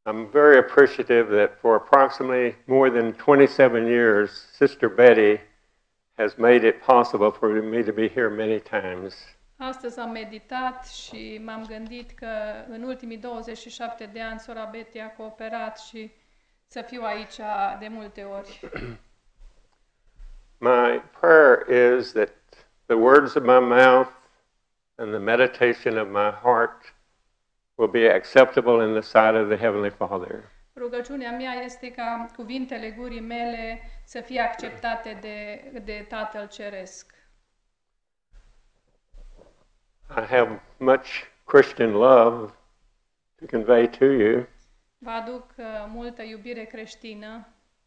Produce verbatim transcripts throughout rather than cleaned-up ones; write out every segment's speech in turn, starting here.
I'm very appreciative that for approximately more than twenty-seven years, Sister Betty has made it possible for me to be here many times. Astăzi am meditat și m-am gândit că în ultimii douăzeci și șapte de ani sora Betty a cooperat și să fiu aici de multe ori. My prayer is that the words of my mouth and the meditation of my heart will be acceptable in the sight of the Heavenly Father. Rugăciunea mea este ca cuvintele gurii mele să fie acceptate de, de Tatăl Ceresc. I have much Christian love to convey to you. Vă aduc uh, multă iubire creștină.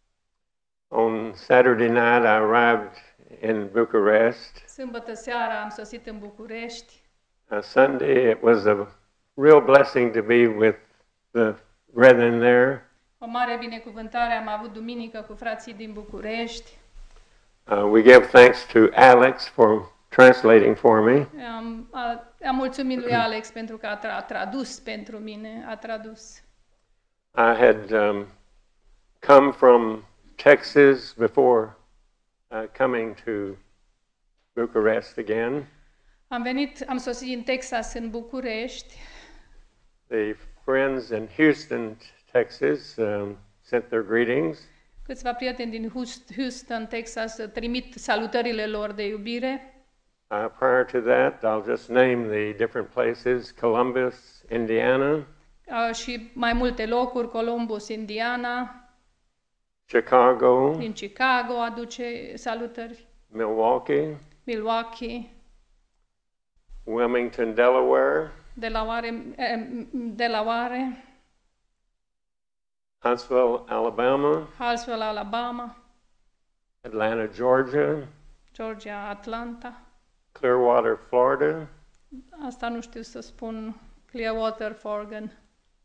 On Saturday night I arrived in Bucharest. Sâmbătă seara am sosit în București. Uh, Sunday it was a real blessing to be with the brethren there. O mare binecuvântare am avut duminică cu frații din București. Uh, we give thanks to Alex for translating for me. Am, a, am mulțumit lui Alex pentru că a, tra a tradus pentru mine, a tradus. I had um, come from Texas before uh, coming to Bucharest again. Am venit, am sosit în Texas, în București. The friends in Houston, Texas, um, sent their greetings. Câțiva prieteni din Houston, Texas, trimit salutările lor de iubire. Uh, prior to that, I'll just name the different places: Columbus, Indiana, Uh, și mai multe locuri, Columbus, Indiana, Chicago, din Chicago aduce salutări, Milwaukee, Milwaukee, Wilmington, Delaware, Delaware, eh, Delaware, Huntsville, Alabama, Huntsville, Alabama, Atlanta, Georgia, Georgia, Atlanta. Clearwater, Florida. Asta nu știu să spun. Clearwater, Forgan.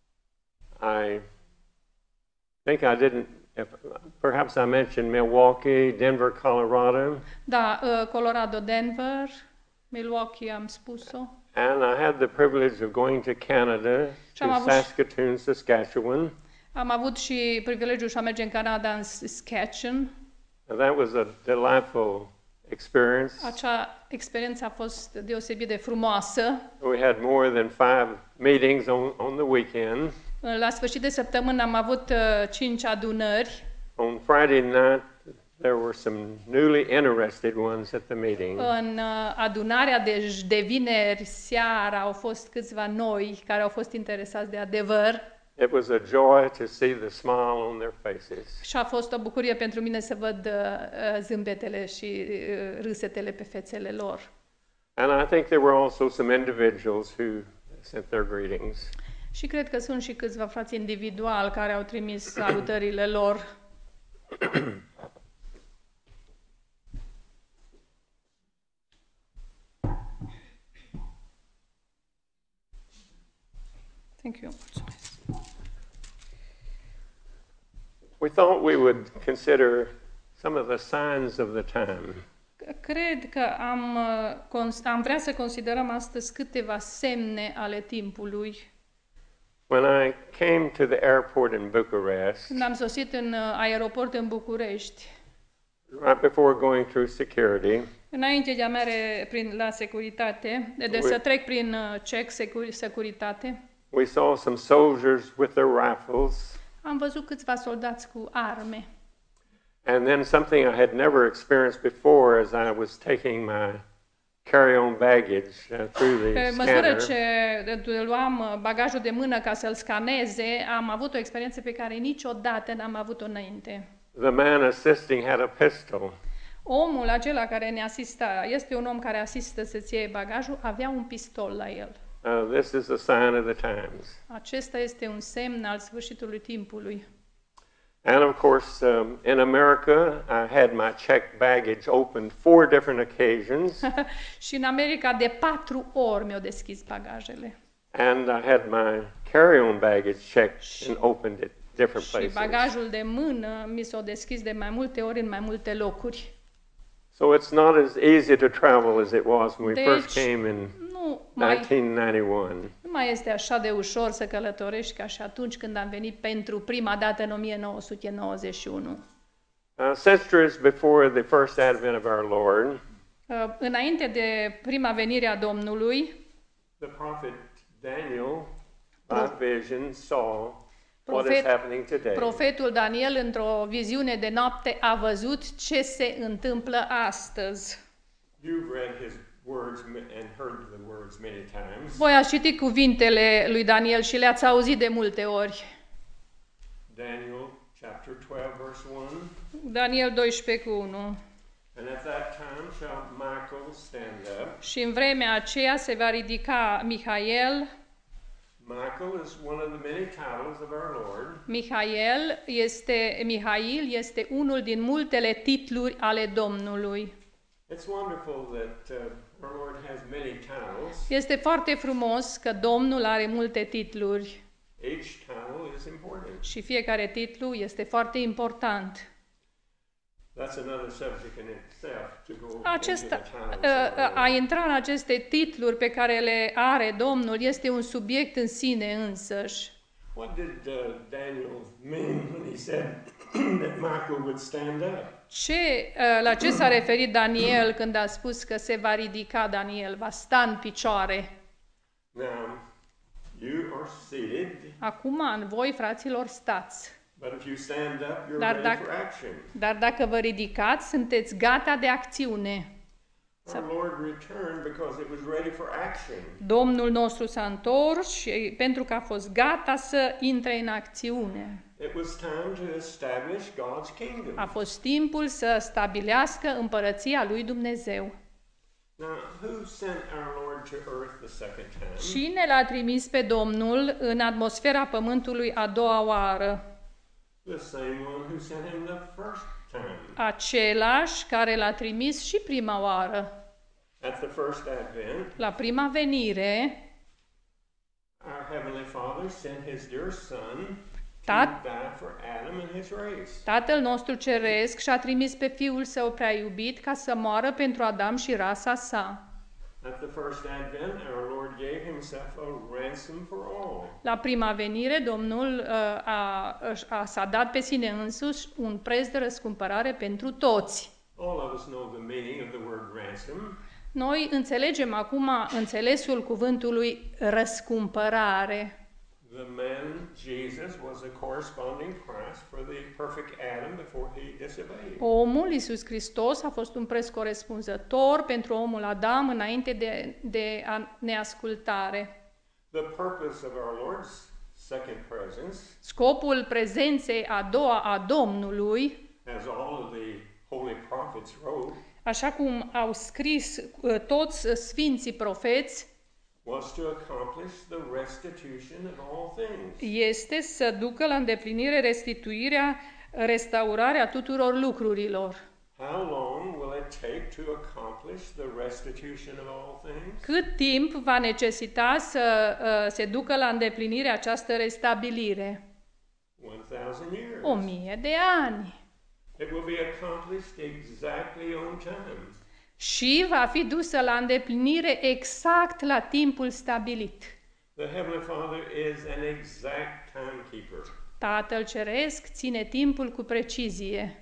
I think I didn't, if, perhaps I mentioned Milwaukee, Denver, Colorado. Da, uh, Colorado, Denver, Milwaukee am spus-o. And I had the privilege of going to Canada, to Saskatoon, Saskatchewan. Am avut și privilegiul să mergem în Canada, în Saskatchewan. And that was a delightful experience. Acea experiență a fost deosebit de frumoasă. We had more than five meetings on, on the weekend. La sfârșit de săptămână am avut uh, cinci adunări. On Friday night, there were some newly interested ones at the meeting. În uh, adunarea de, de vineri seara au fost câțiva noi care au fost interesați de adevăr. It was a joy to see the smile on their faces. Și a fost o bucurie pentru mine să văd uh, zâmbetele și uh, râsetele pe fețele lor. And I think there were also some individuals who sent their greetings. Și cred că sunt și câțiva frați individuali care au trimis salutările lor. Thank you. We thought we would consider some of the signs of the time. Cred că am, am vrea să considerăm astăzi câteva semne ale timpului. When I came to the airport in Bucharest, Când am sosit în aeroport în București, right before going through security, înainte de a merge prin la securitate, de, de să trec prin check securi, securitate, we saw some soldiers with their rifles. Am văzut câțiva soldați cu arme. And then something I had never experienced before as I was taking my carry-on baggage uh, through the Pe măsură scanner. ce luam bagajul de mână ca să-l scaneze, am avut o experiență pe care niciodată n-am avut-o înainte. The man assisting had a pistol. Omul acela care ne asista, este un om care asistă să-ți iei bagajul, avea un pistol la el. Uh, this is a sign of the times. Acesta este un semn al sfârșitului timpului. And of course, um, in America, I had my checked baggage opened four different occasions. Și în America de patru ori mi-au deschis bagajele. And I had my carry-on baggage checked and opened at different Și places. bagajul de mână mi s-a deschis de mai multe ori în mai multe locuri. So it's not as easy to travel as it was when we Deci, first came in nu mai, nineteen ninety-one. Nu mai este așa de ușor să călătorești ca și atunci când am venit pentru prima dată în o mie nouă sute nouăzeci și unu. Uh, centuries before the first advent of our Lord, Uh, Înainte de prima venire a Domnului, the prophet Daniel, Pro- by vision, saw what is Profet- happening today. profetul Daniel, într-o viziune de noapte, a văzut ce se întâmplă astăzi. You've read his words and heard the words many times. Voi ați citit cuvintele lui Daniel și le-ați auzit de multe ori. Daniel chapter twelve, verse one. Daniel doisprezece cu unu. And at that time shall Michael stand up. Și în vremea aceea se va ridica Mihael. Michael is one of the many titles of our Lord. Mihael este, Mihail este unul din multele titluri ale Domnului. It's wonderful that uh, our Lord has many titles. Este foarte frumos că Domnul are multe titluri Each title is important. și fiecare titlu este foarte important. That's another subject in itself to go Acesta, into the titles. of our a Lord. intra în aceste titluri pe care le are Domnul este un subiect în sine însăși. What did uh, Daniel mean when he said that Michael would stand up? Ce, la ce s-a referit Daniel când a spus că se va ridica Daniel, va sta în picioare? Now, you are seated, Acum, în voi, fraților, stați. but if you stand up, you're Dar ready dacă- for action. Dar dacă vă ridicați, sunteți gata de acțiune. Our Lord returned because it was ready for action. Domnul nostru s-a întors și pentru că a fost gata să intre în acțiune. It was time to establish God's kingdom. A fost timpul să stabilească împărăția lui Dumnezeu. Now, who sent our Lord to earth the second time? Cine l-a trimis pe Domnul în atmosfera pământului a doua oară? The same one who sent him the first time. Același care l-a trimis și prima oară. At the first advent, La prima venire, our Heavenly Father sent His dear Son to Tat- die for Adam and his race. Tatăl nostru ceresc și-a trimis pe Fiul Său prea iubit ca să moară pentru Adam și rasa sa. At the first advent, our Lord gave Himself a ransom for all. La prima venire, Domnul uh, a, a, s-a dat pe sine însuși un preț de răscumpărare pentru toți. All of us know the meaning of the word ransom. Noi înțelegem acum înțelesul cuvântului răscumpărare. The man, Jesus, was a corresponding price for the perfect Adam before he disobeyed. Omul, Iisus Hristos, a fost un preț corespunzător pentru omul Adam înainte de, de a neascultare. The purpose of our Lord's second presence, Scopul prezenței a doua a Domnului, as all of the holy prophets wrote, așa cum au scris uh, toți sfinții profeți, was to accomplish the restitution of all things. este să ducă la îndeplinire restituirea, restaurarea tuturor lucrurilor. How long will it take to accomplish the restitution of all things? Cât timp va necesita să uh, se ducă la îndeplinire această restabilire? One thousand years. O mie de ani. It will be accomplished exactly on time. Și va fi dusă la îndeplinire exact la timpul stabilit. The Heavenly Father is an exact timekeeper. Tatăl Ceresc ține timpul cu precizie.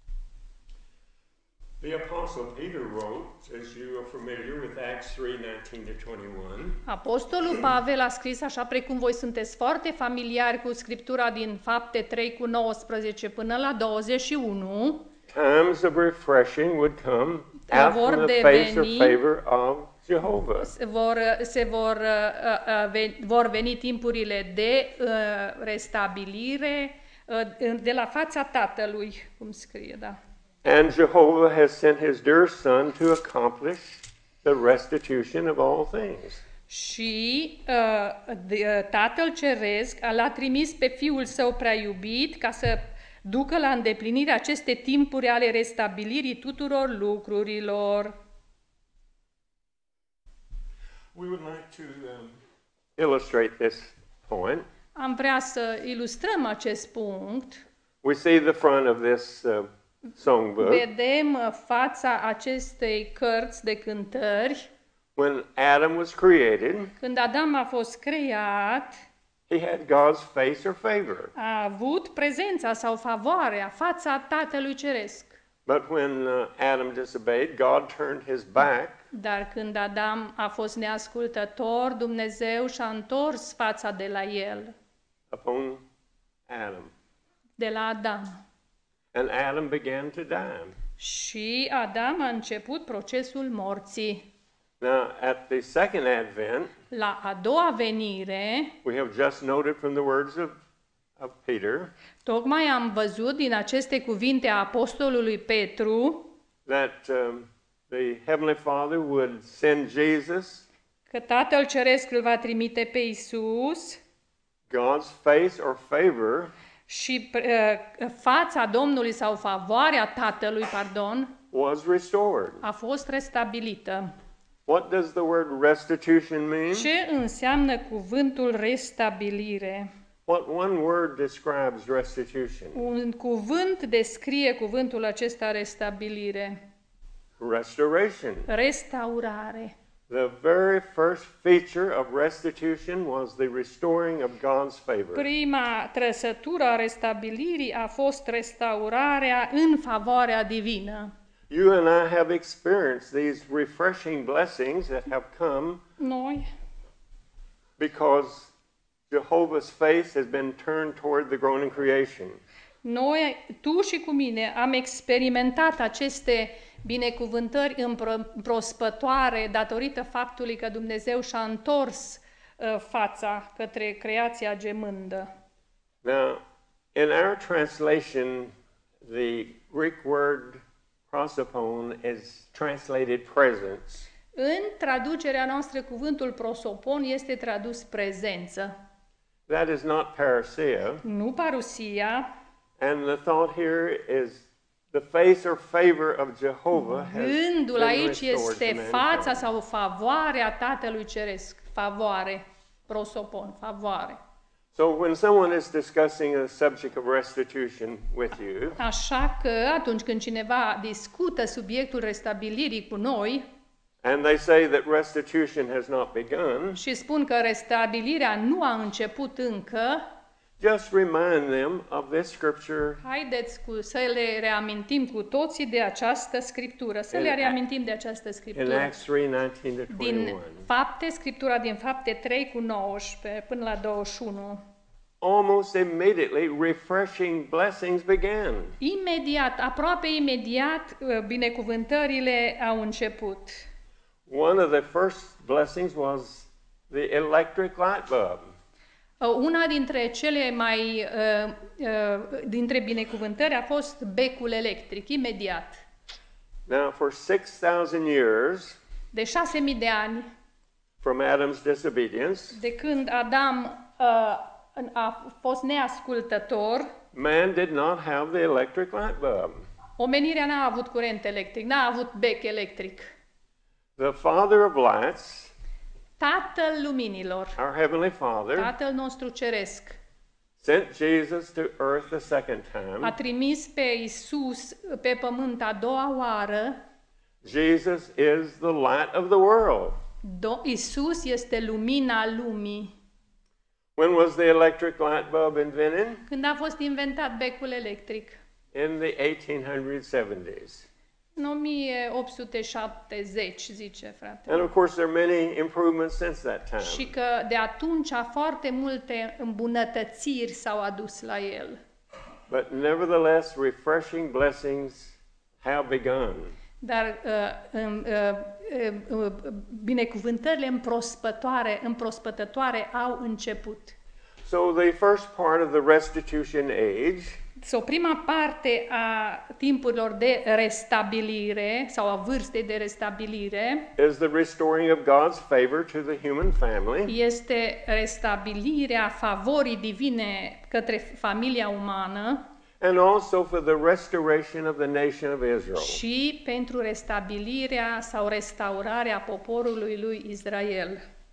The Apostle Peter wrote, as you are familiar with Acts three nineteen to twenty-one, Apostolul Pavel a scris, așa precum voi sunteți foarte familiari cu Scriptura din Fapte trei cu nouăsprezece până la douăzeci și unu, times of refreshing would come Că out vor from the face or deveni- favor of Jehovah. se vor, se vor, uh, uh, ve- vor veni timpurile de uh, restabilire uh, de la fața Tatălui, cum scrie, da. And Jehovah has sent His dear Son to accomplish the restitution of all things. Și uh, de, uh, Tatăl Ceresc l-a trimis pe Fiul Său prea iubit ca să ducă la îndeplinire aceste timpuri ale restabilirii tuturor lucrurilor. We would like to um, illustrate this point. Am vrea să ilustrăm acest punct. We see the front of this uh, songbook. Vedem uh, fața acestei cărți de cântări. When Adam was created, Când Adam a fost creat, he had God's face or favor. a avut prezența sau favoarea, fața Tatălui Ceresc. But when uh, Adam disobeyed, God turned his back Dar când Adam a fost neascultător, Dumnezeu și-a întors fața de la el, upon Adam. de la Adam. And Adam began to die. Și Adam a început procesul morții. Now, at the second advent, La a doua venire, we have just noted from the words of, of Peter tocmai am văzut din aceste cuvinte a apostolului Petru that um, the Heavenly Father would send Jesus, că Tatăl Ceresc îl va trimite pe Isus God's face or favor, și uh, fața Domnului sau favoarea Tatălui, pardon, was restored. a fost restabilită. What does the word restitution mean? Ce înseamnă cuvântul restabilire? What one word describes restitution? Un cuvânt descrie cuvântul acesta restabilire. Restoration. Restaurare. The very first feature of restitution was the restoring of God's favor. Prima trăsătură a restabilirii a fost restaurarea în favoarea divină. You and I have experienced these refreshing blessings that have come Noi, because Jehovah's face has been turned toward the groaning creation. noi, tu și cu mine, am experimentat aceste binecuvântări împrospătoare datorită faptului că Dumnezeu și-a întors uh, fața către creația gemândă. Now, in our translation, the Greek word prosopon is translated presence. În traducerea noastră, cuvântul prosopon este tradus prezență, That is not parousia. nu parusia. And the thought here is the face or favor of Jehovah has Gândul been aici restored este to fața mankind. sau favoarea Tatălui Ceresc. Favoare, prosopon, favoare. So when someone is discussing a subject of restitution with you, Așa că atunci când cineva discută subiectul restabilirii cu noi and they say that restitution has not begun, și spun că restabilirea nu a început încă, just remind them of this scripture haideți cu, să le reamintim cu toții de această scriptură, să le reamintim de această in scriptură. Acts three nineteen to Din twenty-one. Fapte, scriptura din Fapte trei cu nouăsprezece până la douăzeci și unu. Almost immediately, refreshing blessings began. Imediat, aproape imediat, binecuvântările au început. One of the first blessings was the electric light bulb. Una dintre cele mai uh, uh, dintre binecuvântări a fost becul electric, imediat. Now, for six thousand years, De șase mii de ani, from Adam's disobedience, de când Adam uh, a fost neascultător, man did not have the electric light bulb. omenirea n-a avut curent electric, n-a avut bec electric. The Father of lights, Tatăl luminilor, our Heavenly Father, Tatăl nostru ceresc, sent Jesus to earth the second a time. trimis pe Isus pe pământ a doua oară. Jesus is the light of the world. Do- Isus este lumina lumii. When was the electric light bulb invented? Când a fost inventat becul electric? In the eighteen seventies. În o mie opt sute șaptezeci, zice frate. And of course, there are many improvements since that time. Și că de atunci foarte multe îmbunătățiri s-au adus la el. But nevertheless, refreshing blessings have begun. Dar uh, uh, uh, uh, binecuvântările împrospătoare, împrospătătoare au început. So the first part of the restitution age So, prima parte a timpurilor de restabilire sau a vârstei de restabilire is the restoring of God's favor to the human family. este restabilirea favorii divine către familia umană And also for the restoration of the nation of Israel. și pentru restabilirea sau restaurarea poporului lui Israel.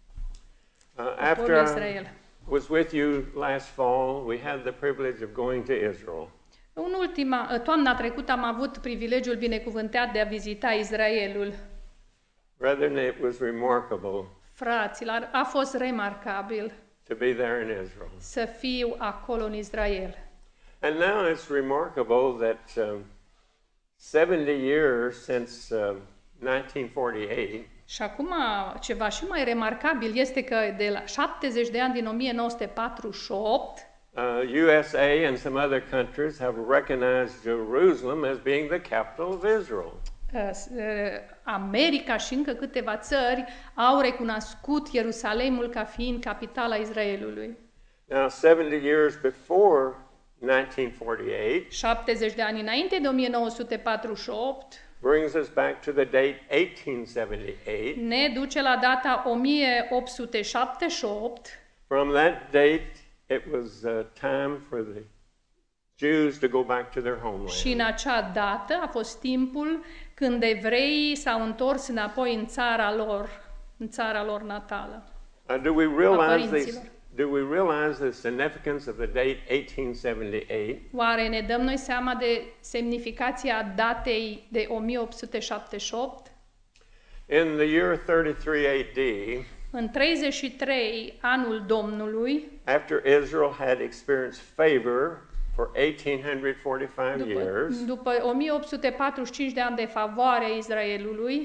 Uh, Poporul after Israel. I was with you last fall, we had the privilege of going to Israel. În ultima, toamna trecută am avut privilegiul binecuvântat de a vizita Israelul. Brethren, it was remarkable Fraților, a fost remarcabil to be there in Israel. să fiu acolo în Israel. And now it's remarkable that um, seventy years since uh, nineteen forty-eight, Și acum, ceva și mai remarcabil este că de la șaptezeci de ani din o mie nouă sute patruzeci și opt, uh, U S A and some other countries have recognized Jerusalem as being the capital of Israel. uh, uh, America și încă câteva țări au recunoscut Ierusalimul ca fiind capitala Israelului. Now, seventy years before nineteen forty-eight șaptezeci de ani înainte de o mie nouă sute patruzeci și opt brings us back to the date eighteen seventy-eight. ne duce la data o mie opt sute șaptezeci și opt. From that date, it was uh, time for the Jews to go back to their homeland. Și în acea dată a fost timpul când evreii s-au întors înapoi în țara lor, în țara lor natală. Uh, do we realize this? părinților. Do we realize the significance of the date eighteen seventy-eight? Oare ne dăm noi seama de semnificația datei de o mie opt sute șaptezeci și opt? In the year thirty-three A D, În treizeci și trei, anul Domnului, after Israel had experienced favor for eighteen forty-five după, years, după o mie opt sute patruzeci și cinci de ani de favoare a Israelului,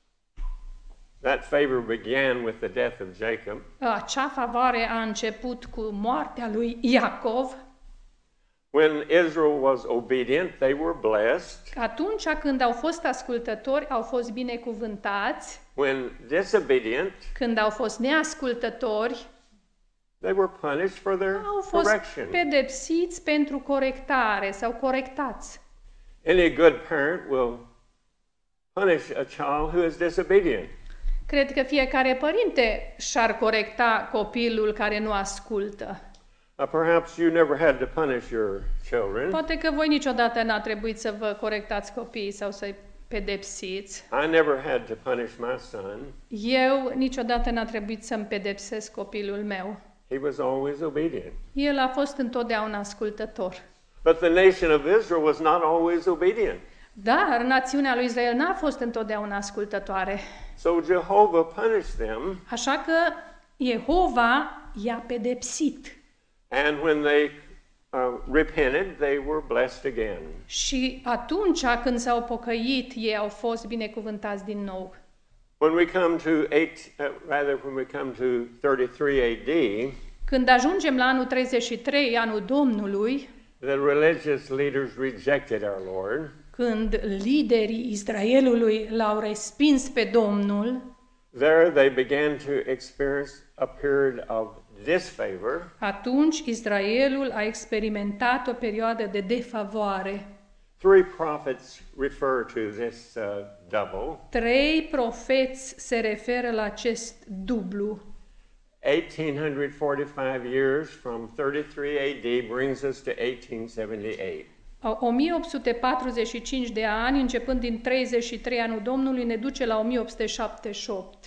that favor began with the death of Jacob. acea favoare a început cu moartea lui Iacov. When Israel was obedient, they were blessed. Atunci când au fost ascultători, au fost binecuvântați. When disobedient, Când au fost neascultători, they were punished for their au fost correction. pedepsiți pentru corectare sau corectați. Any good parent will punish a child who is disobedient. Cred că fiecare părinte și-ar corecta copilul care nu ascultă. Uh, perhaps you never had to punish your children. Poate că voi niciodată n-a trebuit să vă corectați copiii sau să-i pedepsiți. I never had to punish my son. Eu niciodată n-a trebuit să-mi pedepsesc copilul meu. He was always obedient. El a fost întotdeauna ascultător. But the nation of Israel was not always obedient. Dar națiunea lui Israel n-a fost întotdeauna ascultătoare. So Jehovah punished them, Așa că Jehova i-a pedepsit. and when they uh, repented, they were blessed again. Și atunci când s-au pocăit, ei au fost binecuvântați din nou. When we come to eight, uh, rather when we come to thirty-three A D, Când ajungem la anul treizeci și trei, anul Domnului, the religious leaders rejected our Lord. când liderii Israelului l-au respins pe Domnul, There they began to experience a period of disfavor. atunci Israelul a experimentat o perioadă de defavoare. Three prophets refer to this uh, double. Trei profeți se referă la acest dublu. eighteen forty-five years from thirty-three A D brings us to eighteen seventy-eight. o mie opt sute patruzeci și cinci de ani, începând din treizeci și trei anul Domnului, ne duce la o mie opt sute șaptezeci și opt.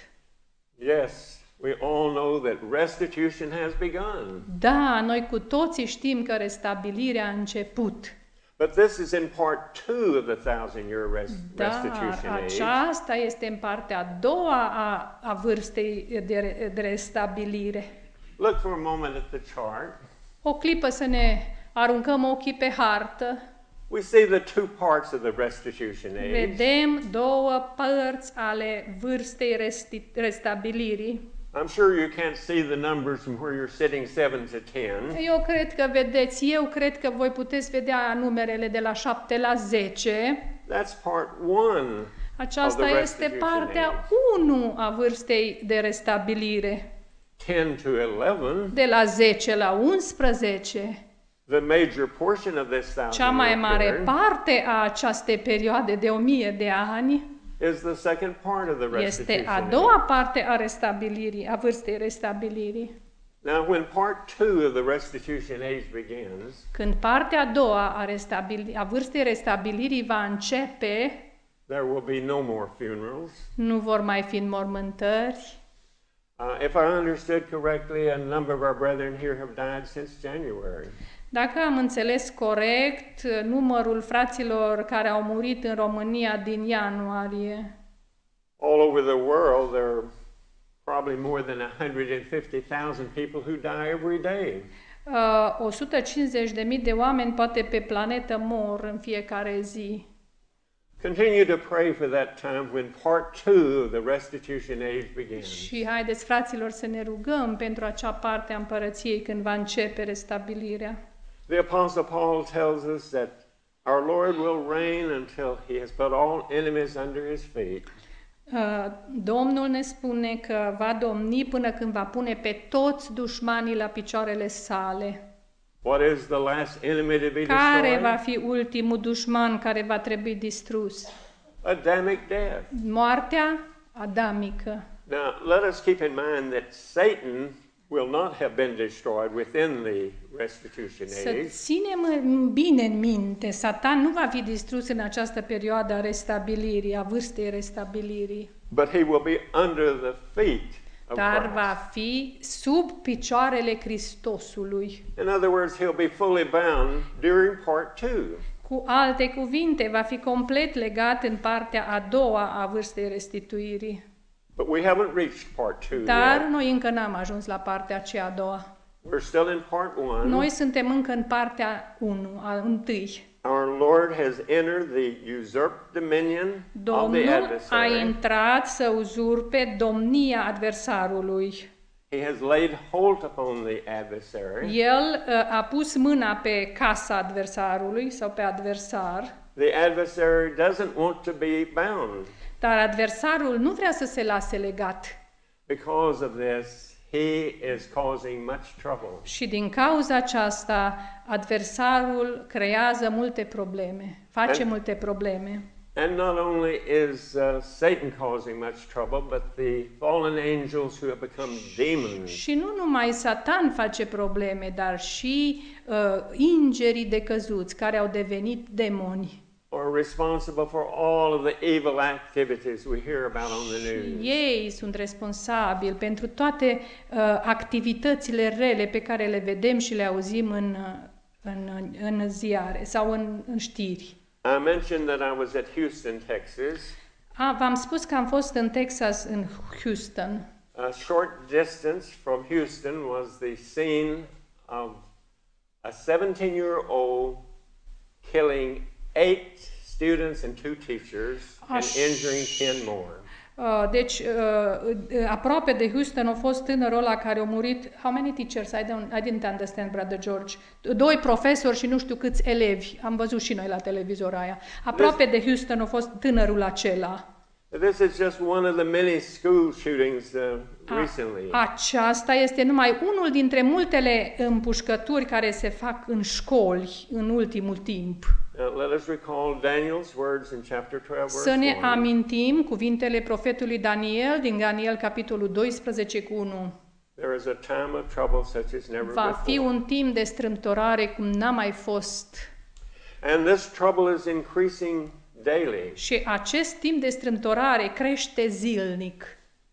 Yes, we all know that restitution has begun. Da, noi cu toții știm că restabilirea a început. But this is in part two of the thousand-year res- Dar restitution age. aceasta este în partea a doua a, a vârstei de, re- de restabilire. Look for a moment at the chart. O clipă să ne aruncăm ochii pe hartă. We see the two parts of the restitution age. Vedem două părți ale vârstei resti- restabilirii. I'm sure you can't see the numbers from where you're sitting seven to ten. Eu cred că vedeți, eu cred că voi puteți vedea numerele de la șapte la zece. That's part one. Aceasta of the este restitution partea age. unu a vârstei de restabilire. ten to eleven, De la zece la unsprezece, the major portion of this cea mai thousand-year mare period parte a acestei perioade de o mie de ani is the second part of the este restitution a age. doua parte a restabilirii, a vârstei restabilirii. Now, when part two of the restitution age begins, Când partea a doua a, restabili- a vârstei restabilirii va începe, there will be no more funerals. nu vor mai fi înmormântări. Uh, if I understood correctly, a number of our brethren here have died since January. Dacă am înțeles corect, numărul fraților care au murit în România din ianuarie. all over the world, there are probably more than one hundred fifty thousand people who die every day. Uh, o sută cincizeci de mii de oameni poate pe planetă mor în fiecare zi. Continue to pray for that time when part two of the restitution age begins. Și haideți, fraților, să ne rugăm pentru acea parte a împărăției când va începe restabilirea. The Apostle Paul tells us that our Lord will reign until he has put all enemies under his feet. Uh, Domnul ne spune că va domni până când va pune pe toți dușmanii la picioarele sale. What is the last enemy to be Care destroyed? va fi ultimul dușman care va trebui distrus? Adamic death. Moartea adamică. Now, let us keep in mind that Satan will not have been destroyed within the restitution Să age. ținem bine în minte, Satan nu va fi distrus în această perioadă a restabilirii, a vârstei restabilirii, But he will be under the feet of dar Christ. va fi sub picioarele Hristosului. In other words, he'll be fully bound during part two. Cu alte cuvinte, va fi complet legat în partea a doua a vârstei restituirii. But we haven't reached part two Dar yet. noi încă n-am ajuns la partea aceea a doua. We're still in part one. Noi suntem încă în partea unu, a întâi. Our Lord has entered the usurped dominion of the Domnul a adversary. intrat să uzurpe domnia adversarului. He has laid hold upon the adversary. El uh, a pus mâna pe casa adversarului sau pe adversar, The adversary doesn't want to be bound. dar adversarul nu vrea să se lase legat. Because of this, he is causing much trouble. Și din cauza aceasta, adversarul creează multe probleme, face And- multe probleme. And not only is uh, Satan causing much trouble, but the fallen angels who have become demons. Și nu numai Satan face probleme, dar și uh, ingerii decăzuți care au devenit demoni. Are responsible for all of the evil activities we hear about on the news. Ei sunt responsabili pentru toate uh, activitățile rele pe care le vedem și le auzim în, uh, în, în ziare sau în, în știri. I mentioned that I was at Houston, Texas. A, v-am spus că am fost în Texas, în Houston. A short distance from Houston was the scene of a seventeen-year-old killing eight students and two teachers and Aș- injuring ten more. Uh, deci, uh, uh, aproape de Houston a fost tânărul ăla care a murit. How many teachers? I, don't, I didn't understand, Brother George. Doi profesori și nu știu câți elevi. Am văzut și noi la televizor aia. Aproape de Houston a fost tânărul acela. This is just one of the many school shootings uh, recently. Aceasta este numai unul dintre multele împușcături care se fac în școli în ultimul timp. Now, let us recall Daniel's words in chapter twelve, Să verse ne one. amintim cuvintele profetului Daniel din Daniel capitolul doisprezece cu unu. There is a time of trouble such as never Va fi before. un timp de strâmtorare cum n-a mai fost. And this trouble is increasing daily. Și acest timp de strâmtorare crește zilnic.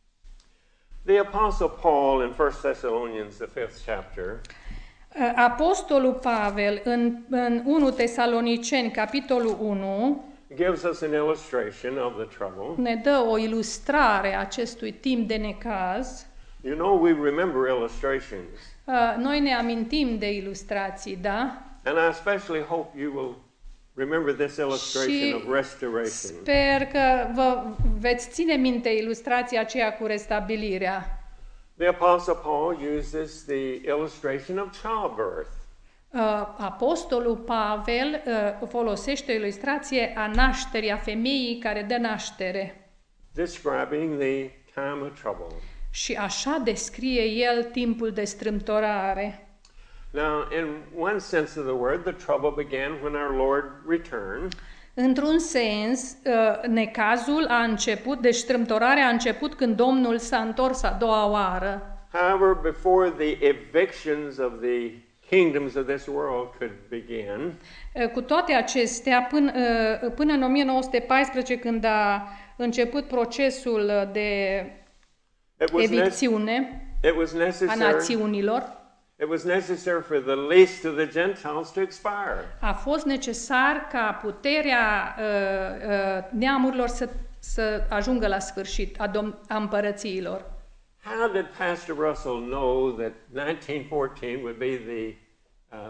The Apostle Paul in First Thessalonians, the fifth chapter, Apostolul Pavel în, în unu Tesaloniceni, capitolul unu, gives us an illustration of the trouble. ne dă o ilustrare a acestui timp de necaz. You know, we remember illustrations. Uh, Noi ne amintim de ilustrații, da? And I especially hope you will remember this illustration Și of restoration. sper că vă veți ține minte ilustrația aceea cu restabilirea. The Apostle Paul uses the illustration of childbirth. Uh, Apostolul Pavel uh, folosește o ilustrație a nașterii, a femeii care dă naștere. Describing the time of trouble. Și așa descrie el timpul de strâmtorare. Now, in one sense of the word, the trouble began when our Lord returned. Într-un sens, uh, necazul a început, deci strâmtorarea a început când Domnul s-a întors a doua oară. However, before the evictions of the kingdoms of this world could begin, Uh, Cu toate acestea, până, uh, până în o mie nouă sute paisprezece, când a început procesul de it was, nec- evicțiune it was a necessary. națiunilor, It was necessary for the least of the Gentiles to expire. a fost necesar ca puterea uh, uh, neamurilor să să ajungă la sfârșit a, dom- a împărățiilor. How did Pastor Russell know that nineteen fourteen would be the uh,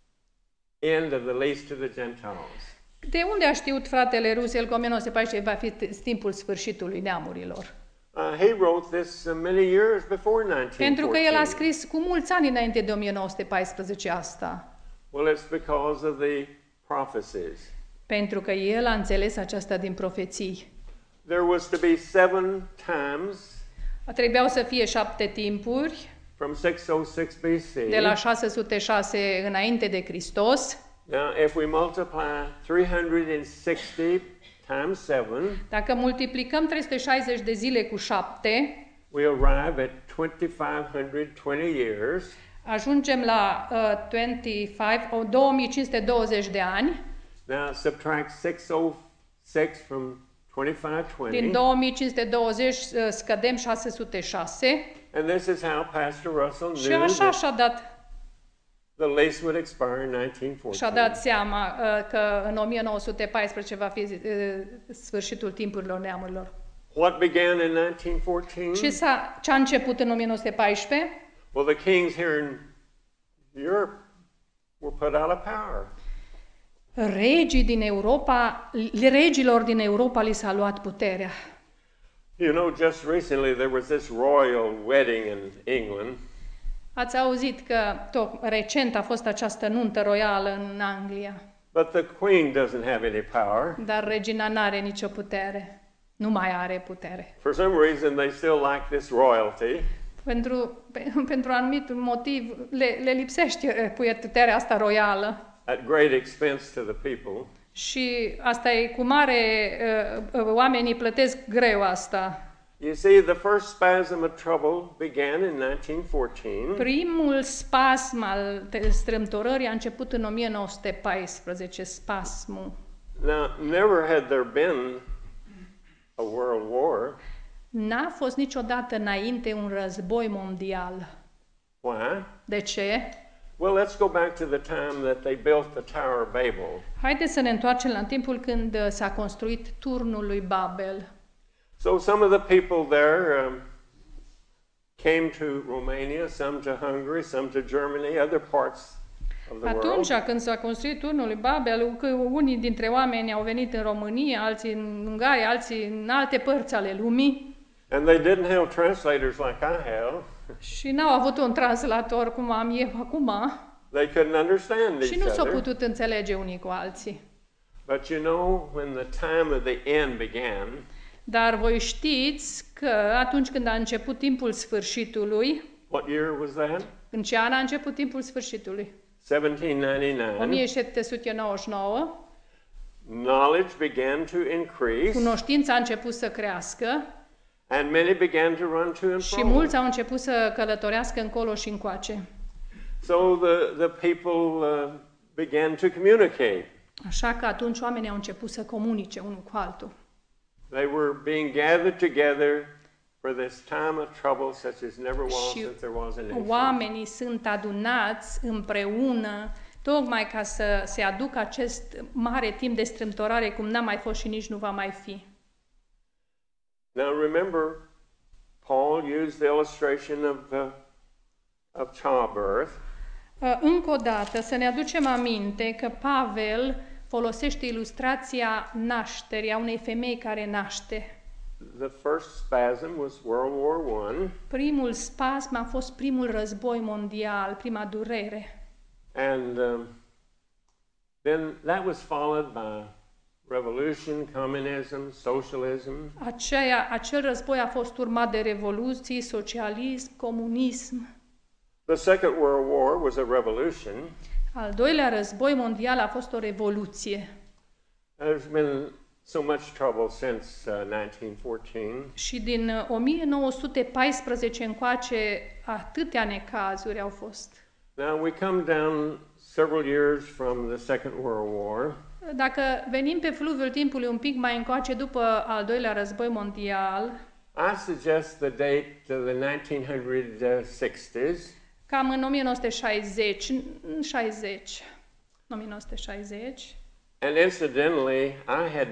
end of the least of the Gentiles? De unde a știut fratele Russell că o mie nouă sute paisprezece va fi t- timpul sfârșitului neamurilor? Uh, he wrote this uh, many years before nineteen fourteen. Pentru că el a scris cu mulți ani înainte de o mie nouă sute paisprezece asta. Well, it's because of the prophecies. Pentru că el a înțeles aceasta din profeții. There was to be seven times Trebuiau să fie șapte timpuri, from six oh six B C. de la șase sute șase înainte de Hristos. Now, if we multiply three hundred sixty times seven, Dacă multiplicăm trei sute șaizeci de zile cu șapte, we arrive at twenty-five twenty years. ajungem la uh, douăzeci și cinci, o, două mii cinci sute douăzeci de ani. Now, subtract six oh six from twenty-five twenty. Din două mii cinci sute douăzeci uh, scădem șase sute șase. And this is how Pastor Russell Și knew așa that și-a dat, the lease would expire in nineteen și-a fourteen. dat seama uh, că în o mie nouă sute paisprezece va fi uh, sfârșitul timpurilor neamurilor. What began in nineteen fourteen? Și s-a, ce a început în o mie nouă sute paisprezece? Well, the kings here in Europe were put out of power. Regii din Europa, regilor din Europa li s-a luat puterea. You know, just recently there was this royal wedding in England. Ați auzit că tot recent a fost această nuntă royală în Anglia, But the queen doesn't have any power. dar regina n-are nicio putere. Nu mai are putere. For some reason, they still lack this royalty. Pentru, pe, pentru anumit motiv le, le lipsește puterea asta royală. At great expense to the people. Și asta e cu mare, uh, uh, oamenii plătesc greu asta. You see, the first spasm of trouble began in nineteen fourteen. Primul spasm al strâmtorării a început în o mie nouă sute paisprezece, spasmul. Now, never had there been a world war. N-a fost niciodată înainte un război mondial. Why? De ce? Well, let's go back to the time that they built the Tower of Babel. Haideți să ne întoarcem la timpul când uh, s-a construit turnul lui Babel. So some of the people there um, came to Romania, some to Hungary, some to Germany, other parts of the Atunci world. când s-a construit turnul lui Babel, că unii dintre oameni au venit în România, alții în Ungaria, alții în alte părți ale lumii And they didn't have translators like I have. și n-au avut un translator cum am eu acum They couldn't understand și each nu s-au other. putut înțelege unii cu alții. But you know, when the time of the end began, Dar voi știți că atunci când a început timpul sfârșitului, what year was that? în ce an a început timpul sfârșitului? seventeen o ninety-nine. mie șapte sute nouăzeci și nouă. Knowledge began to increase, Cunoștința a început să crească and many began to run to and și fro. mulți au început să călătorească încolo și încoace. So the, the people uh, began to communicate. Așa că atunci oamenii au început să comunice unul cu altul. They were being gathered together for this time of trouble such as never was Și since there was a nation. oamenii sunt adunați împreună tocmai ca să se aducă acest mare timp de strâmtorare cum n-a mai fost și nici nu va mai fi. Now remember, Paul used the illustration of, uh, of childbirth. Uh, Încă o dată să ne aducem aminte că Pavel folosește ilustrația nașterii, a unei femei care naște. The first spasm was World War One, Primul spasm a fost primul război mondial, prima durere. and um, then that was followed by revolution, communism, socialism, Aceea, acel război a fost urmat de revoluții, socialism, comunism. The Second World War was a revolution. Al doilea război mondial a fost o revoluție. There's been so much trouble since uh, nineteen fourteen. Și din uh, o mie nouă sute paisprezece încoace atâtea necazuri au fost. Now we come down several years from the Second World War. Dacă venim pe fluviul timpului un pic mai încoace după al doilea război mondial, I suggest the date to the nineteen sixties. cam în o mie nouă sute șaizeci, în șaizeci, o mie nouă sute șaizeci. And incidentally, I had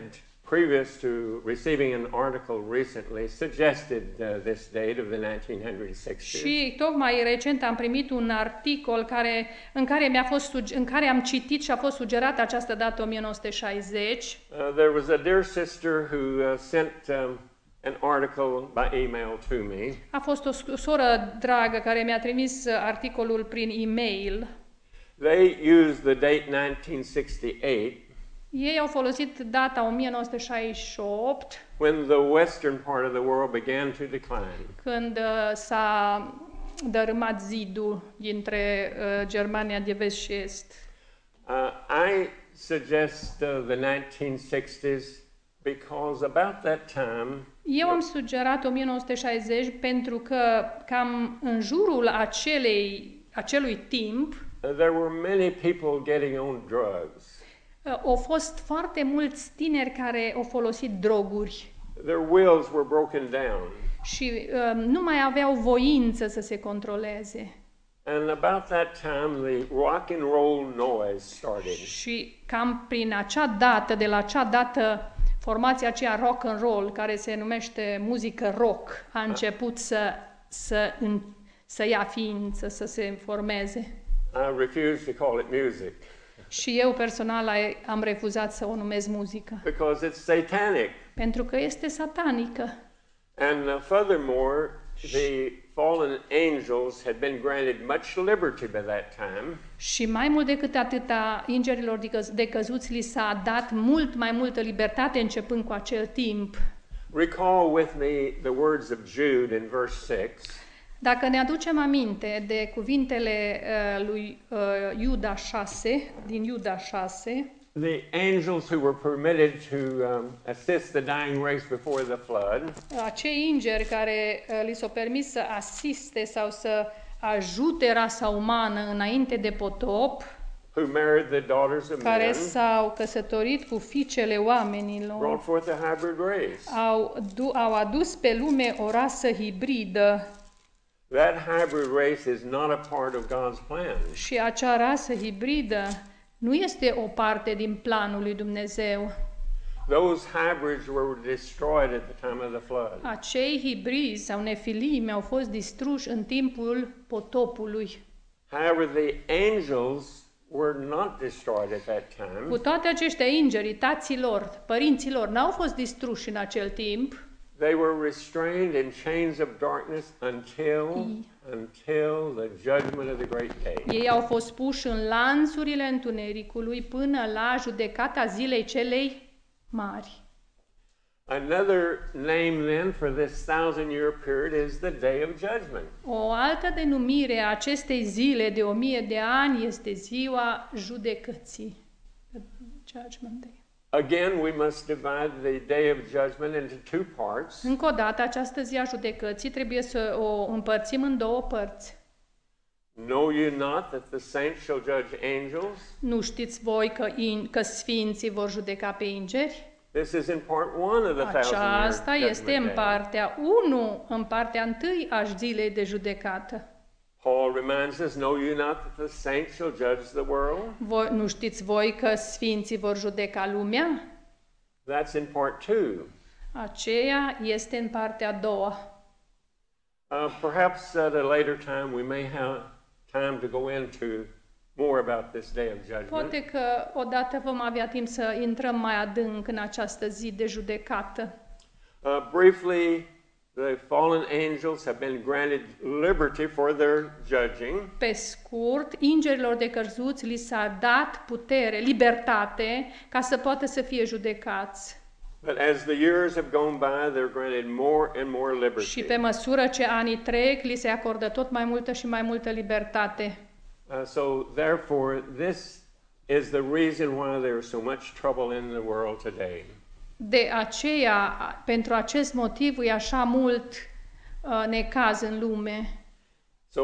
previous to receiving an article recently, suggested uh, this date of the nineteen sixties. Și tocmai recent am primit un articol care, în, care mi-a fost, suge- în care am citit și a fost sugerată această dată o mie nouă sute șaizeci. Uh, there was a dear sister who uh, sent um, an article by email to me. A fost o sc- soră dragă care mi-a trimis uh, articolul prin e-mail. They used the date nineteen sixty-eight Ei au folosit data o mie nouă sute șaizeci și opt, when the western part of the world began to decline. când uh, s-a dărâmat zidul dintre uh, Germania de vest și est. Uh, I suggest uh, the nineteen sixties because about that time Eu am sugerat o mie nouă sute șaizeci pentru că cam în jurul acelei, acelui timp uh, there were many people getting on drugs. uh, au fost foarte mulți tineri care au folosit droguri Their wills were broken down. și uh, nu mai aveau voință să se controleze. And about that time, the rock and roll noise started. Și cam prin acea dată, de la acea dată, formația aceea rock and roll, care se numește muzică rock, a început să, să, în, să ia ființă, să se formeze. I refuse to call it music Și eu personal ai- am refuzat să o numesc muzică, because it's satanic. pentru că este satanică. And uh, furthermore, the fallen angels had been granted much liberty by that time. Și mai mult decât atâta, îngerilor de căz- de căzuți li s-a dat mult mai multă libertate începând cu acel timp. Recall with me the words of Jude in verse six. Dacă ne aducem aminte de cuvintele uh, lui uh, Iuda șase, din Iuda șase, The angels who were permitted to um, assist the dying race before the flood, acei îngeri care uh, li s-au permis să asiste sau să ajute rasa umană înainte de potop, who married the daughters of care men, s-au căsătorit cu fiicele oamenilor, brought forth a hybrid race. au, du- au adus pe lume o rasă hibridă That hybrid race is not a part of God's plan. și acea rasă hibridă nu este o parte din planul lui Dumnezeu. Those hybrids were destroyed at the time of the flood. Acei hibrizi sau nefilimi au fost distruși în timpul potopului. However, the angels were not destroyed at that time. Cu toate aceștia, îngerii, taților, părinților, n-au fost distruși în acel timp. They were restrained in chains of darkness until until the judgment of the great day. Ei au fost puși în lanțurile întunericului până la judecata zilei celei mari. Another name then for this thousand year period is the day of judgment. O altă denumire a acestei zile de o mie de ani este ziua judecății. The Judgment Day. Again, we must divide the day of judgment into two parts. Încă o dată, această zi a judecății trebuie să o împărțim în două părți. Know you not that the saints shall judge angels? Nu știți voi că, in, că sfinții vor judeca pe îngeri? This is in part one of the thousand Aceasta year este în judgment day. partea unu, în partea întâi a zilei de judecată. Paul reminds us, know you not that the saints shall judge the world? Voi, nu știți voi că sfinții vor judeca lumea? That's in part two. Aceea este în partea a doua. Uh, perhaps at a later time we may have time to go into more about this day of judgment. Poate că odată vom avea timp să intrăm mai adânc în această zi de judecată. Uh, briefly, the fallen angels have been granted liberty for their judging. Pe scurt, îngerilor de căzuți li s-a dat putere, libertate, ca să poată să fie judecați. But as the years have gone by, they're granted more and more liberty. Și pe măsură ce anii trec, li se acordă tot mai multă și mai multă libertate. Uh, so, therefore, this is the reason why there is so much trouble in the world today. De aceea, pentru acest motiv, e așa mult uh, necaz în lume. So,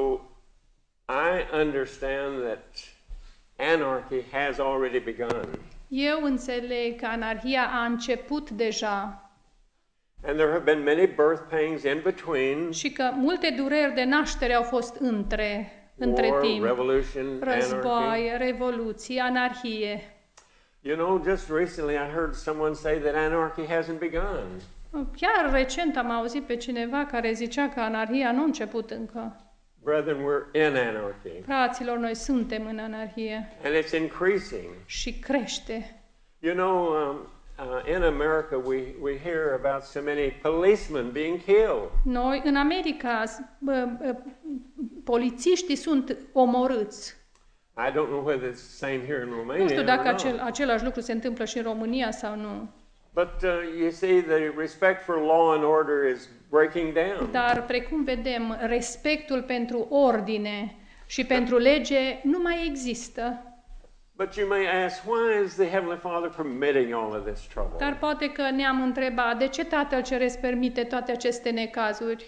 I understand that anarchy has already begun. Eu înțeleg că anarhia a început deja And there have been many birth pangs in between. și că multe dureri de naștere au fost între, între War, timp. revolution, anarchy. Războaie, revoluție, anarhie. You know, just recently I heard someone say that anarchy hasn't begun. Chiar recent am auzit pe cineva care zicea că anarhia nu a început încă. Brethren, we're in anarchy. Fraților, noi suntem în anarhie And it's increasing. și crește. You know, um, uh, in America we, we hear about so many policemen being killed. Noi, în America, bă, bă, polițiștii sunt omorâți. I don't know whether it's the same here in Romania Nu știu dacă or not. acel, același lucru se întâmplă și în România sau nu. But uh, you see, the respect for law and order is breaking down. Dar, precum vedem, respectul pentru ordine și pentru lege nu mai există. But you may ask, why is the Heavenly Father permitting all of this trouble? Dar poate că ne-am întrebat, de ce Tatăl Ceresc permite toate aceste necazuri?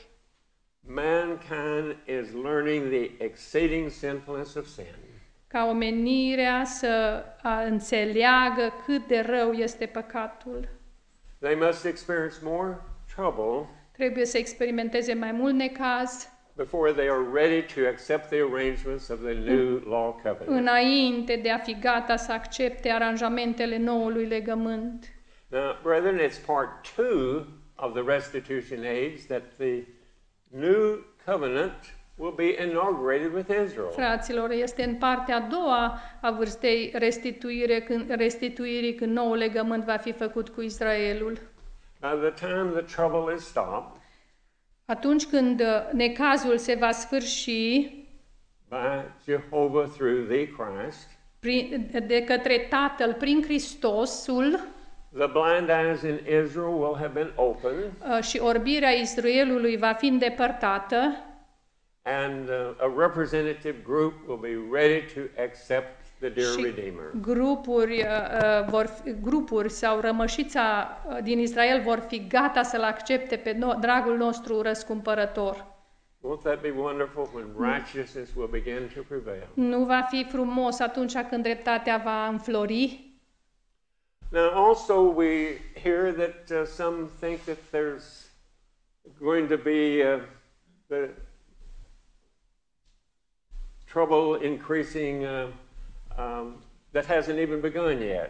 Mankind is learning the exceeding sinfulness of sin. Ca omenirea să a, înțeleagă cât de rău este păcatul. They must experience more trouble Trebuie să experimenteze mai mult necaz before they are ready to accept the arrangements of the new law covenant. înainte de a fi gata să accepte aranjamentele noului legământ. Now, brethren, it's part two of the restitution age that the new covenant will be inaugurated with Israel. Fraților, este în partea a doua a vârstei restituire, când, restituirii când noul legământ va fi făcut cu Israelul. By the time the trouble is stopped, Atunci când necazul se va sfârși by Jehovah through the Christ, prin, de către Tatăl prin Hristosul, the blind eyes in Israel will have been opened, uh, și orbirea Israelului va fi îndepărtată, and uh, a representative group will be ready to accept the dear și Redeemer. grupuri, uh, uh, vor fi, grupuri sau rămășița uh, din Israel vor fi gata să-L accepte pe no, dragul nostru răscumpărător. Won't that be wonderful when righteousness will begin to prevail? Nu va fi frumos atunci când dreptatea va înflori? Now, also we hear that uh, some think that there's going to be uh, the trouble increasing uh, um, that hasn't even begun yet.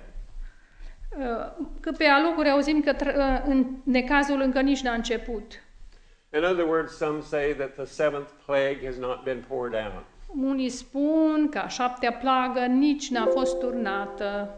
Uh, Că pe alocuri auzim că tr- uh, în necazul încă nici n-a început. In other words, some say that the seventh plague has not been poured out. Unii spun că a șaptea plagă nici n-a fost turnată.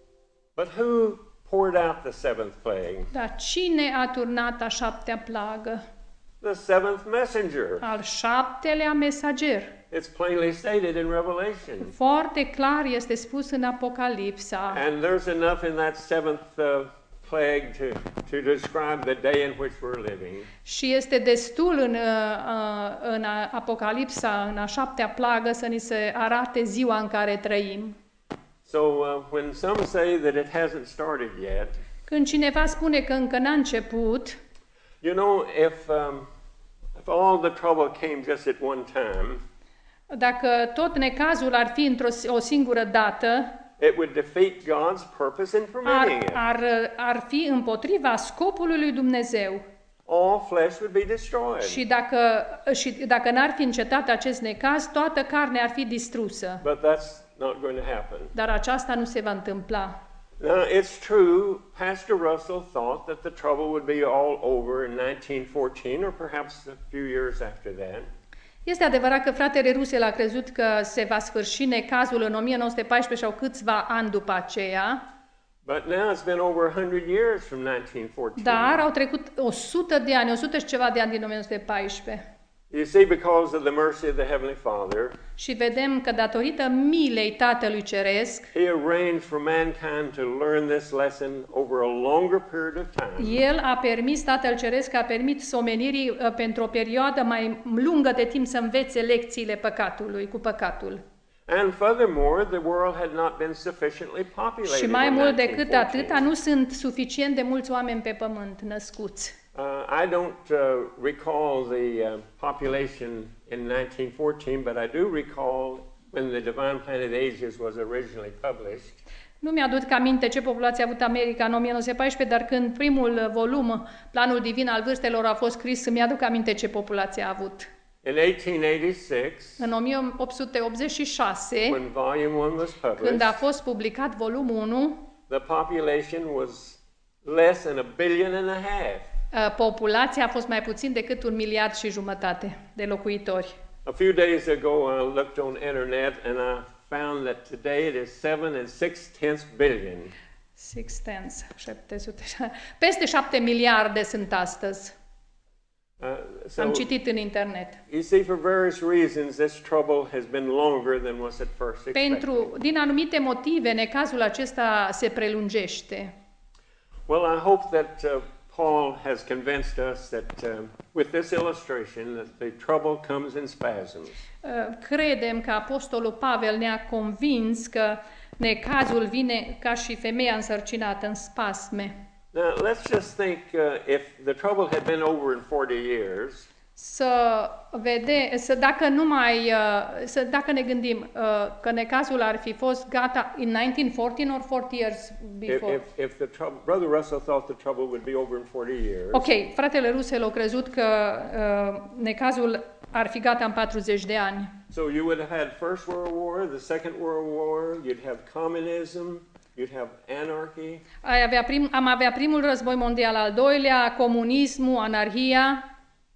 But who poured out the seventh plague? Dar cine a turnat a șaptea plagă? The seventh messenger. Al șaptelea mesager. It's plainly stated in Revelation. Foarte clar este spus în Apocalipsa. And there's enough in that seventh uh, plague to, to describe the day in which we're living. Și este destul în, uh, în Apocalipsa, în a șaptea plagă, să ni se arate ziua în care trăim. So uh, when some say that it hasn't started yet, Când cineva spune că încă n-a început, you know, if um, if all the trouble came just at one time, dacă tot necazul ar fi într-o o singură dată, it would defeat God's purpose in permitting ar, it. ar, ar fi împotriva scopului lui Dumnezeu. All flesh would be destroyed. Și dacă, și dacă n-ar fi încetat acest necaz, toată carnea ar fi distrusă. But that's not going to happen. Dar aceasta nu se va întâmpla. Now, it's true, Pastor Russell thought that the trouble would be all over in nineteen fourteen or perhaps a few years after that. Este adevărat că fratele Russell a crezut că se va sfârși necazul în o mie nouă sute paisprezece sau câțiva ani după aceea. But now it's been over one hundred years from nineteen fourteen. Dar au trecut o sută de ani, o sută și ceva de ani din o mie nouă sute paisprezece. You see, because of the mercy of the Heavenly Father, Și vedem că datorită milei Tatălui Ceresc, He arranged for mankind to learn this lesson over a longer period of time. El a permis, Tatăl Ceresc a permis omenirii uh, pentru o perioadă mai lungă de timp să învețe lecțiile păcatului, cu păcatul. And furthermore, the world had not been sufficiently populated. Și mai in mult decât nineteen fourteen. atâta, nu sunt suficient de mulți oameni pe pământ născuți. Uh, I don't uh, recall the uh, population in nineteen fourteen, but I do recall when the Divine Planet Ages was originally published. Nu mi-aduc aminte ce populație a avut America în o mie nouă sute paisprezece, dar când primul volum, Planul Divin al Vârstelor, a fost scris, îmi aduc aminte ce populație a avut. In eighteen eighty-six, În o mie opt sute optzeci și șase, when Volume one was published, când a fost publicat volumul unu, the population was less than a billion and a half. Uh, populația a fost mai puțin decât un miliard și jumătate de locuitori. A few days ago, I looked on internet and I found that today it is seven and six tenths billion. Six tenths, șapte sute. Peste șapte miliarde sunt astăzi. Uh, so, Am citit în internet. you see, for various reasons, this trouble has been longer than was at first expected. Pentru, din anumite motive, necazul acesta se prelungește. Well, I hope that uh, Paul has convinced us that uh, with this illustration that the trouble comes in spasms. Uh, Credem că apostolul Pavel ne-a convins că necazul vine ca și femeia însărcinată în spasme. Now, let's just think uh, if the trouble had been over in forty years, Să vede, să dacă nu mai, uh, să dacă ne gândim uh, că necazul ar fi fost gata in nineteen fourteen or forty years if, before. if, if the trouble, Brother Russell thought the trouble would be over in forty years, Ok, fratele Russell a crezut că uh, necazul ar fi gata în patruzeci de ani. so you would have had First World War, the Second World War, you'd have communism, you'd have anarchy. Ai avea prim, am avea primul război mondial, al doilea, comunismul, anarhia,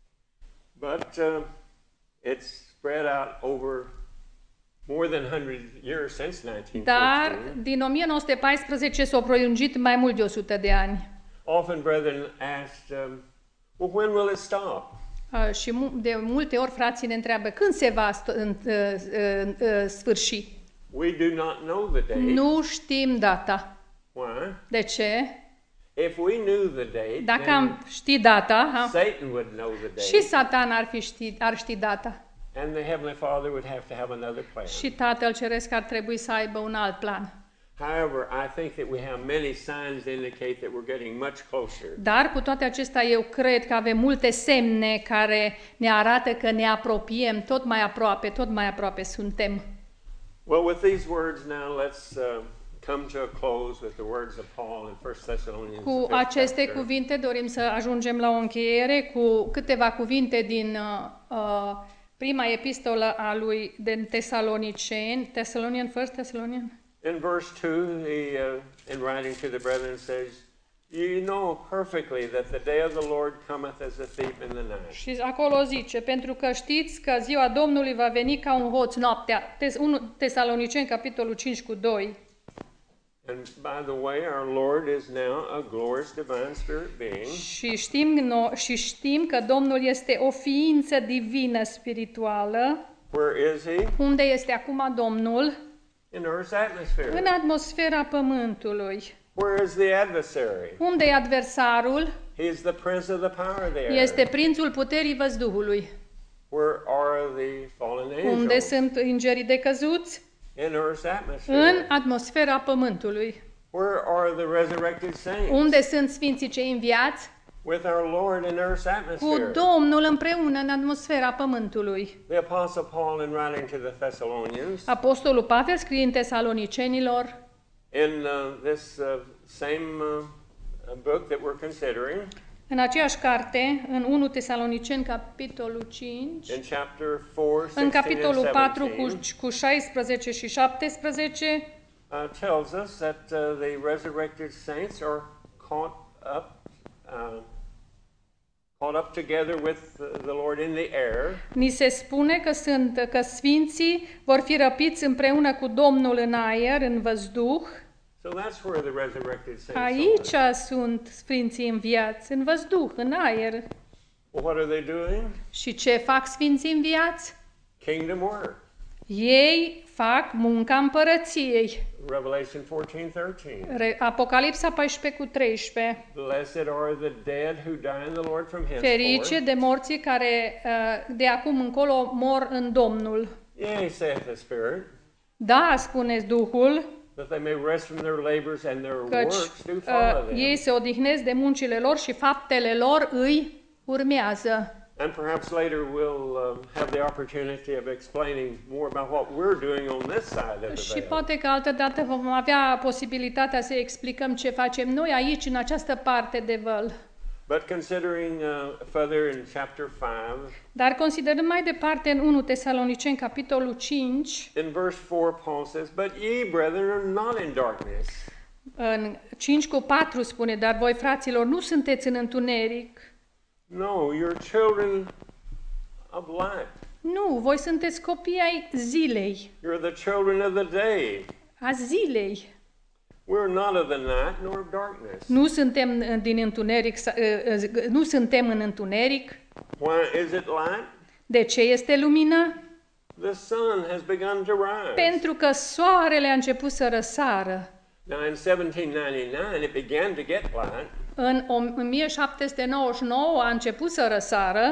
But uh, it's spread out over more than one hundred years since nineteen dar fourteen. din o mie nouă sute paisprezece s-au prelungit mai mult de o sută de ani. Often brethren asked, um, well, when will it stop? Uh, și mu- de multe ori frații ne întreabă când se va st- în, uh, uh, uh, sfârși. We do not know the date. Nu știm data. Why? De ce? If we knew the date, Dacă then am ști data, ha? Satan would know the date, Și Satan ar, fi ști, ar ști data. and the Heavenly Father would have to have another plan. Și Tatăl Ceresc ar trebui să aibă un alt plan. However, I think that we have many signs that indicate that we're getting much closer. Dar cu toate acestea eu cred că avem multe semne care ne arată că ne apropiem tot mai aproape, tot mai aproape suntem. Well, with these words now, let's uh, come to a close with the words of Paul in First Thessalonians. Cu the fifth aceste chapter. cuvinte dorim să ajungem la o încheiere cu câteva cuvinte din uh, uh, prima epistolă a lui de Tesaloniceni, Thessalonian, First Thessalonian. In verse two, he, uh, in writing to the brethren, says, "You know perfectly that the day of the Lord cometh as a thief in the night." Și acolo zice, pentru că știți că ziua Domnului va veni ca un hoț noaptea. Tes- unu Tesaloniceni, capitolul cinci cu doi. And by the way, our Lord is now a glorious divine spirit being. Și știm, no- și știm că Domnul este o ființă divină spirituală. Where is he? Unde este acum Domnul? In Earth's atmosphere. În atmosfera Pământului. Where is the adversary? Unde e adversarul? He is the prince of the power of the air. Este prințul puterii văzduhului. Where are the fallen Unde angels? sunt îngerii decăzuți? In Earth's atmosphere. În atmosfera Pământului. Where are the resurrected saints? Unde sunt sfinții cei înviați? With our Lord in Earth's Cu atmosphere. Domnul împreună în atmosfera Pământului. The Apostle Paul, in writing to the Thessalonians, Apostolul Pavel scrie în Tesalonicenilor, in uh, this uh, same uh, book that we're considering, în aceeași carte, în unu Tesaloniceni, capitolul cinci, in chapter four, în sixteen and capitolul patru cu, seventeen, cu șaisprezece și șaptesprezece, uh, tells us that uh, the resurrected saints are caught up, uh, caught up together with the, the Lord in the air. ni se spune că sunt că sfinții vor fi răpiți împreună cu Domnul în aer, în văzduh. So that's where the resurrected saints are. Aici sunt sfinții înviați, în văzduh, în aer. Well, what are they doing? Și ce fac sfinții înviați? Kingdom work. Ei fac munca împărăției. Revelation fourteen thirteen. Re- Apocalipsa paisprezece cu treisprezece. Blessed are the dead who die in the Lord from Ferice henceforth. de morții care uh, de acum încolo mor în Domnul. Yea, saith the Spirit, Da, spune Duhul, that they may rest from their labors and their căci works do follow uh, them. ei se odihnesc de muncile lor și faptele lor îi urmează. And perhaps later we'll um, have the opportunity of explaining more about what we're doing on this side of the Și veil. poate că altă dată vom avea posibilitatea să explicăm ce facem noi aici, în această parte de văl. But considering uh, further in chapter five, Dar considerăm mai departe în unu Tesaloniceni, capitolul cinci, in verse four, Paul says, "But ye, brethren, are not in darkness, În cinci cu patru spune, dar voi, fraților, nu sunteți în întuneric. No, you're children of light. Nu, voi sunteți copii ai zilei, You're the children of the day. a zilei. We're not of the night nor of darkness. Nu suntem uh, din întuneric, sa- uh, uh, nu suntem în întuneric. Why is it light? De ce este lumină? The sun has begun to rise. Pentru că soarele a început să răsară. Now in seventeen ninety-nine it began to get light, În o mie șapte sute nouăzeci și nouă a început să răsară,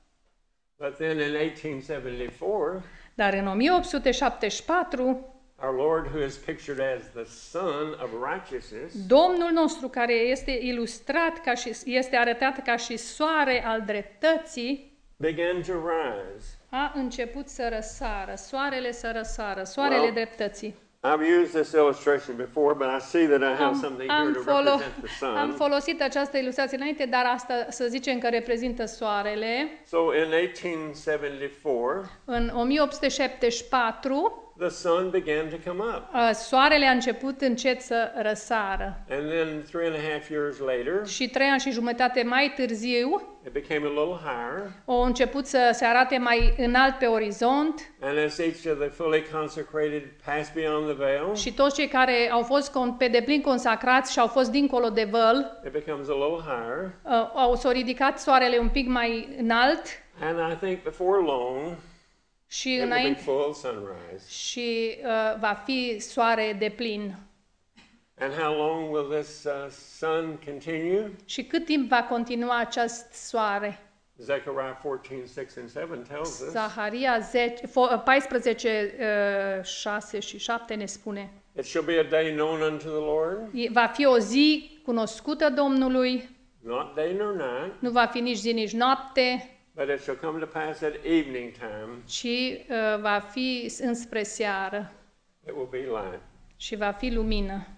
but then in eighteen seventy-four dar în o mie opt sute șaptezeci și patru, our Lord, who is pictured as the Son of Righteousness, Domnul nostru, care este ilustrat ca și este arătat ca și soare al dreptății, began to rise. a început să răsară, soarele să răsară, soarele Well, dreptății. I've used this illustration before, but I see that I have Am, something here am, to folo- represent the sun. am folosit această ilustrație înainte, dar asta să zicem că reprezintă soarele. So in eighteen seventy-four, În o mie opt sute șaptezeci și patru, the sun began to come up. uh, soarele a început încet să răsară. And then three and a half years later, Și trei ani și jumătate mai târziu, it became a little higher. au început să se arate mai înalt pe orizont And as each of the fully consecrated passed beyond the veil, și toți cei care au fost con- pe deplin consacrați și au fost dincolo de văl, it becomes a little higher. uh, au s-au ridicat soarele un pic mai înalt And I think before long, și it will be înainte full sunrise. și uh, va fi soare de plin. And how long will this uh, sun continue? Și cât timp va continua acest soare? Zechariah fourteen, six and seven tells us. Zaharia zece, fo- paisprezece, uh, șase și șapte ne spune. It shall be a day known unto the Lord, E- Va fi o zi cunoscută Domnului, not day nor night, nu va fi nici zi, nici noapte, but it shall come to pass at evening time, ci uh, va fi înspre seară it will be light. și va fi lumină.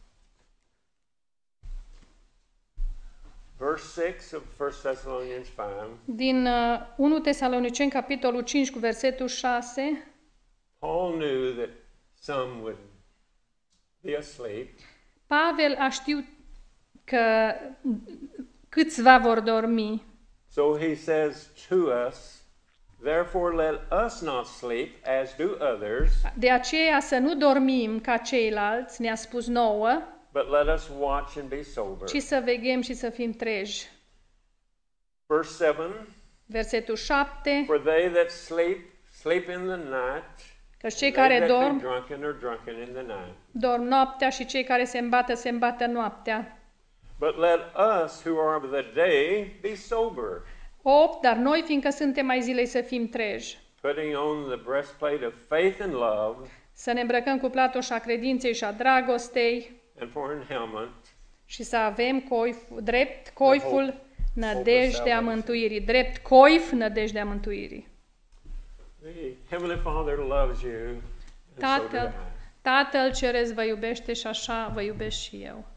Verse six of First Thessalonians five, Din uh, unu Tesaloniceni, capitolul cinci, cu versetul șase, Paul knew that some would be asleep, Pavel a știut că câțiva vor dormi. so he says to us, therefore let us not sleep as do others, De aceea să nu dormim ca ceilalți, ne-a spus nouă, but let us watch and be sober. ci să veghem și să fim treji. Verse seven, Versetul șapte, for they that sleep, sleep in the night, că cei they care that be dorm, drunken are drunken in the night. dorm noaptea și cei care se îmbată, se îmbată noaptea. But let us who are of the day be sober, opt. Dar noi, fiindcă suntem mai zilei, să fim treji. putting on the breastplate of faith and love, Să ne îmbrăcăm cu platoșa credinței și a dragostei and for an helmet, și să avem coif, drept coiful nădejdea mântuirii. Drept coif nădejdea mântuirii. the Heavenly Father loves you, and so do Tatăl, I. Tatăl Ceresc vă iubește și așa vă iubesc și eu.